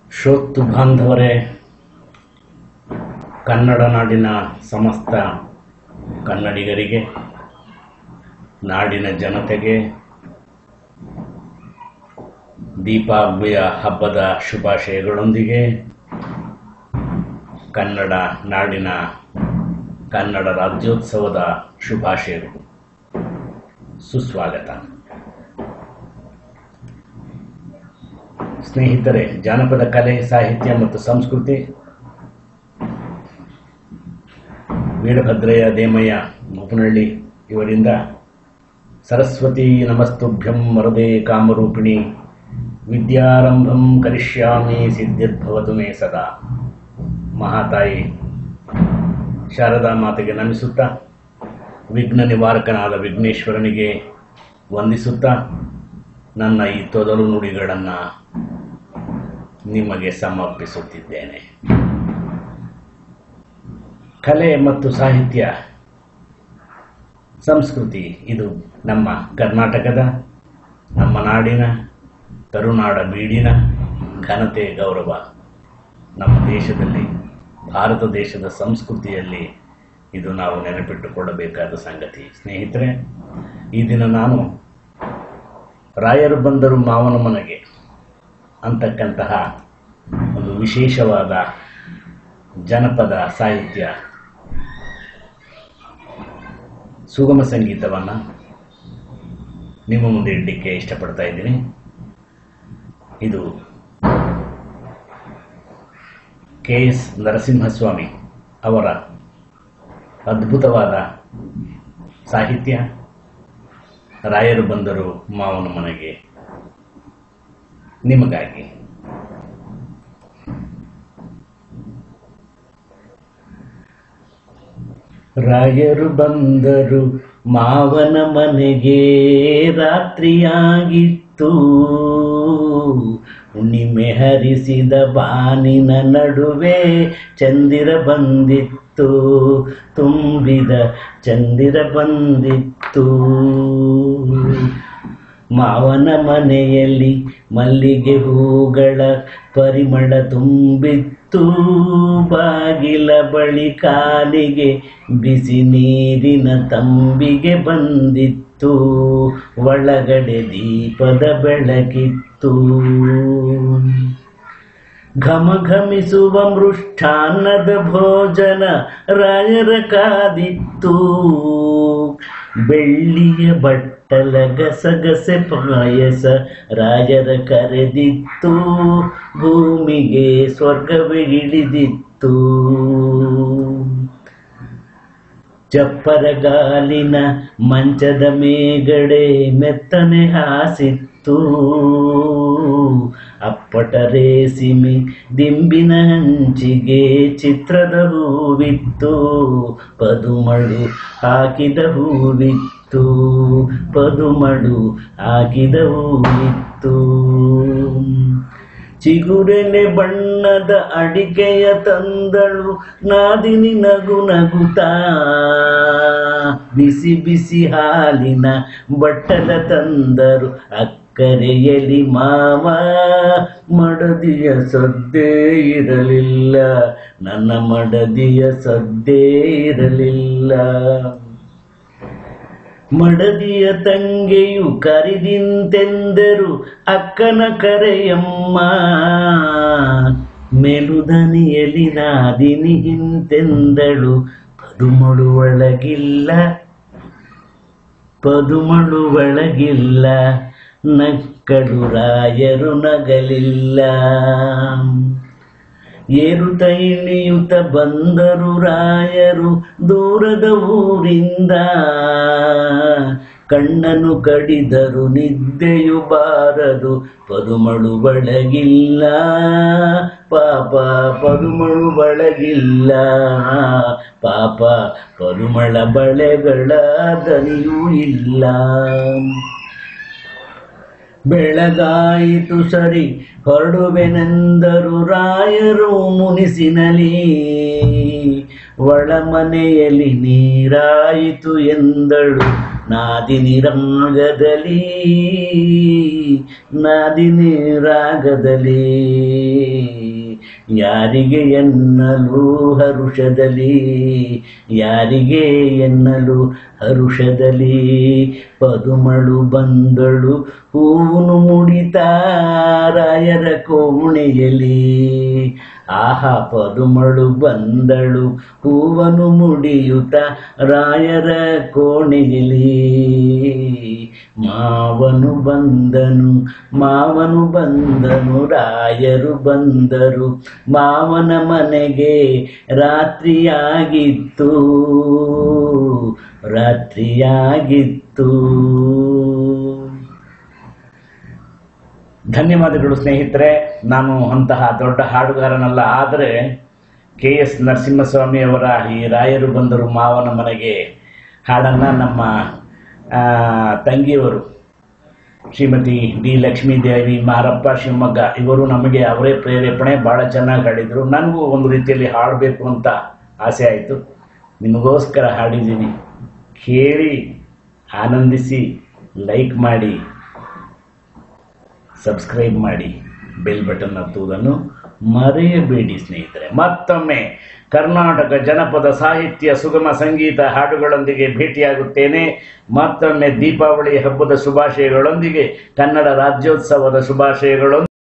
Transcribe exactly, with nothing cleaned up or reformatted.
ಶ್ರೋತೃ ಬಾಂಧವರೇ, ಕನ್ನಡ ನಾಡಿನ ಸಮಸ್ತ ಕನ್ನಡಿಗರಿಗೆ, ನಾಡಿನ ಜನತೆಗೆ ದೀಪಾವಳಿಯ ಹಬ್ಬದ ಶುಭಾಶಯಗಳೊಂದಿಗೆ ಕನ್ನಡ ನಾಡಿನ ಕನ್ನಡ ರಾಜ್ಯೋತ್ಸವದ ಶುಭಾಶಯಗಳು. ಸುಸ್ವಾಗತ. ಸ್ನೇಹಿತರೆ, ಜಾನಪದ ಕಲೆ, ಸಾಹಿತ್ಯ ಮತ್ತು ಸಂಸ್ಕೃತಿ ವೀರಭದ್ರಯ್ಯ ದೇಮಯ್ಯ ಮುಪನಹಳ್ಳಿ ಇವರಿಂದ ಸರಸ್ವತಿ ನಮಸ್ತುಭ್ಯಂ ವರದೆ ಕಾಮರೂಪಿಣಿ ವಿದ್ಯಾರಂಭಂ ಕರಿಷ್ಯಾಮಿ ಸಿದ್ಧಿರ್ಭವತು ಮೇ ಸದಾ. ಮಹಾತಾಯಿ ಶಾರದಾ ಮಾತೆಗೆ ನಮಿಸುತ್ತಾ, ವಿಘ್ನ ನಿವಾರಕನಾದ ವಿಘ್ನೇಶ್ವರನಿಗೆ ವಂದಿಸುತ್ತಾ ನನ್ನ ಈ ತೊದಲು ನುಡಿಗಳನ್ನು ನಿಮಗೆ ಸಮರ್ಪಿಸುತ್ತಿದ್ದೇನೆ. ಕಲೆ ಮತ್ತು ಸಾಹಿತ್ಯ, ಸಂಸ್ಕೃತಿ ಇದು ನಮ್ಮ ಕರ್ನಾಟಕದ, ನಮ್ಮ ನಾಡಿನ, ಕರುನಾಡ ಬೀಡಿನ ಘನತೆ, ಗೌರವ. ನಮ್ಮ ದೇಶದಲ್ಲಿ, ಭಾರತ ದೇಶದ ಸಂಸ್ಕೃತಿಯಲ್ಲಿ ಇದು ನಾವು ನೆನಪಿಟ್ಟುಕೊಳ್ಳಬೇಕಾದ ಸಂಗತಿ. ಸ್ನೇಹಿತರೆ, ಈ ದಿನ ನಾನು ರಾಯರು ಬಂದರು ಮಾವನ ಮನೆಗೆ ಅಂತಕ್ಕಂತಹ ಒಂದು ವಿಶೇಷವಾದ ಜನಪದ ಸಾಹಿತ್ಯ, ಸುಗಮ ಸಂಗೀತವನ್ನು ನಿಮ್ಮ ಮುಂದೆ ಇಡಲಿಕ್ಕೆ ಇಷ್ಟಪಡ್ತಾ ಇದ್ದೀನಿ. ಇದು ಕೆ ಎಸ್ ನರಸಿಂಹಸ್ವಾಮಿ ಅವರ ಅದ್ಭುತವಾದ ಸಾಹಿತ್ಯ. ರಾಯರು ಬಂದರು ಮಾವನ ಮನೆಗೆ ನಿಮಗಾಗಿ. ರಾಯರು ಬಂದರು ಮಾವನ ಮನೆಗೆ, ರಾತ್ರಿಯಾಗಿತ್ತು, ಹುಣ್ಣಿಮೆ ಹರಿಸಿದ ಬಾನಿನ ನಡುವೆ ಚಂದಿರ ಬಂದಿತ್ತು, ತುಂಬಿದ ಚಂದಿರ ಬಂದಿತ್ತು. ಮಾವನ ಮನೆಯಲ್ಲಿ ಮಲ್ಲಿಗೆ ಹೂಗಳ ಪರಿಮಳ ತುಂಬಿತ್ತು, ಬಾಗಿಲ ಬಳಿ ಕಾಲಿಗೆ ಬಿಸಿ ನೀರಿನ ತಂಬಿಗೆ ಬಂದಿತ್ತು, ಒಳಗಡೆ ದೀಪದ ಬೆಳಕಿತ್ತು. ಘಮ ಘಮಿಸುವ ಮೃಷ್ಟಾನ್ನದ ಭೋಜನ ರಾಯರ ಕಾದಿತ್ತು, ಬೆಳ್ಳಿಯ ಬಟ್ಟಲ ಗಸಗಸೆ ಪಾಯಸ ರಾಯರ ಕರೆದಿತ್ತು, ಭೂಮಿಗೆ ಸ್ವರ್ಗವೇ ಇಳಿದಿತ್ತು. ಚಪ್ಪರಗಾಲಿನ ಮಂಚದ ಮೇಗಡೆ ಮೆತ್ತನೆ ಹಾಸಿತ್ತು, ಅಪ್ಪಟ ರೇಸಿಮಿ ದಿಂಬಿನ ಹಂಚಿಗೆ ಚಿತ್ರದ ಹೂವಿತ್ತು, ಪದುಮಳು ಹಾಕಿದ ಹೂವಿತ್ತು, ಪದುಮಳು ಹಾಕಿದ ಹೂವಿತ್ತು. ಚಿಗುರೆಲೆ ಬಣ್ಣದ ಅಡಿಕೆಯ ತಂದಳು ನಾದಿನಿ ನಗು ನಗುತ್ತಾ, ಬಿಸಿ ಬಿಸಿ ಹಾಲಿನ ಬಟ್ಟಲ ತಂದರು ಅಕ್ಕರೆಯಲಿ ಮಾವ, ಮಡದಿಯ ಸದ್ದೇ ಇರಲಿಲ್ಲ, ನನ್ನ ಮಡದಿಯ ಸದ್ದೇ ಇರಲಿಲ್ಲ. ಮಡದಿಯ ತಂಗೆಯು ಕರೆದಿಂತೆಂದರು ಅಕ್ಕನ ಕರೆಯಮ್ಮ, ಮೆಲುದನಿಯಲಿ ನಾದಿನಿ ಹಿಂತೆಂದಳು, ಪದುಮಳು ಒಳಗಿಲ್ಲ, ಪದುಮಳು ಒಳಗಿಲ್ಲ, ನಕ್ಕಳು ರಾಯರು ನಗಲಿಲ್ಲ. ಏರುತ್ತ ಇಳಿಯುತ್ತ ಬಂದರು ರಾಯರು ದೂರದ ಊರಿಂದ, ಕಣ್ಣನು ಕಡಿದರು ನಿದ್ದೆಯು ಬಾರದು, ಪದುಮಳು ಒಳಗಿಲ್ಲ, ಪಾಪ ಪದುಮಳು ಒಳಗಿಲ್ಲ, ಪಾಪ ಪದುಮಳ ಬಳೆಗಳ ದನಿಯೂ ಇಲ್ಲ. ಬೆಳಗಾಯಿತು ಸರಿ ಹೊರಡುವೆನೆಂದರು ರಾಯರು ಮುನಿಸಿನಲಿ, ಒಳಮನೆಯಲ್ಲಿ ನೀರಾಯಿತು ಎಂದಳು ನಾದಿನಿ ರಾಗದಲ್ಲಿ ನಾದಿನಿ ರಾಗದಲ್ಲಿ ಯಾರಿಗೆ ಎನ್ನಲು ಹರುಷದಲ್ಲಿ ಯಾರಿಗೆ ಎನ್ನಲು ಹರುಷದಲ್ಲಿ ಪದುಮಳು ಬಂದಳು ಹೂನು ಮುಡಿತಾ ರಾಯರ ಕೋಣೆಯಲಿ ಆಹಾ ಪದುಮಳು ಬಂದಳು ಹೂವನು ಮುಡಿಯುತ್ತ ರಾಯರ ಕೋಣೆಯಲಿ ಮಾವನು ಬಂದನು ಮಾವನು ಬಂದನು ರಾಯರು ಬಂದರು ಮಾವನ ಮನೆಗೆ ರಾತ್ರಿಯಾಗಿತ್ತು ರಾತ್ರಿಯಾಗಿತ್ತು. ಧನ್ಯವಾದಗಳು ಸ್ನೇಹಿತರೆ. ನಾನು ಅಂತಹ ದೊಡ್ಡ ಹಾಡುಗಾರನಲ್ಲ, ಆದರೆ ಕೆ ಎಸ್ ನರಸಿಂಹಸ್ವಾಮಿ ಅವರ ಈ ರಾಯರು ಬಂದರು ಮಾವನ ಮನೆಗೆ ಹಾಡನ್ನು ನಮ್ಮ ತಂಗಿಯವರು ಶ್ರೀಮತಿ ಡಿ ಲಕ್ಷ್ಮೀದೇವಿ ಮಾರಪ್ಪ ಶಿವಮೊಗ್ಗ ಇವರು ನಮಗೆ ಅವರೇ ಪ್ರೇರೇಪಣೆ, ಭಾಳ ಚೆನ್ನಾಗಿ ಹಾಡಿದರು. ನನಗೂ ಒಂದು ರೀತಿಯಲ್ಲಿ ಹಾಡಬೇಕು ಅಂತ ಆಸೆ ಆಯಿತು. ನಿಮಗೋಸ್ಕರ ಹಾಡಿದ್ದೀನಿ, ಕೇಳಿ ಆನಂದಿಸಿ, ಲೈಕ್ ಮಾಡಿ, ಸಬ್ಸ್ಕ್ರೈಬ್ ಮಾಡಿ, ಬೆಲ್ ಬಟನ್ ಒತ್ತುವುದನ್ನು ಮರೆಯಬೇಡಿ ಸ್ನೇಹಿತರೆ. ಮತ್ತೊಮ್ಮೆ ಕರ್ನಾಟಕ ಜನಪದ ಸಾಹಿತ್ಯ ಸುಗಮ ಸಂಗೀತ ಹಾಡುಗಳೊಂದಿಗೆ ಭೇಟಿಯಾಗುತ್ತೇನೆ. ಮತ್ತೊಮ್ಮೆ ದೀಪಾವಳಿ ಹಬ್ಬದ ಶುಭಾಶಯಗಳೊಂದಿಗೆ, ಕನ್ನಡ ರಾಜ್ಯೋತ್ಸವದ ಶುಭಾಶಯಗಳೊಂದಿಗೆ